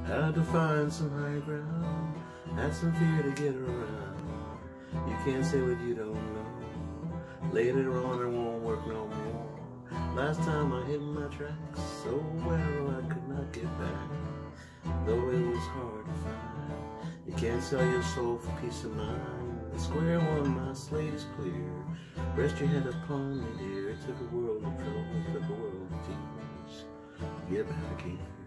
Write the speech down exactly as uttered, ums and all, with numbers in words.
Had to find some higher ground, had some fear to get around. You can't say what you don't know. Later on it won't work no more. Last time I hit my tracks so well I could not get back, though it was hard to find. You can't sell your soul for peace of mind. The square one, my slate is clear. Rest your head upon me, dear. It took a world of trouble, it took a world of tears. Get back here.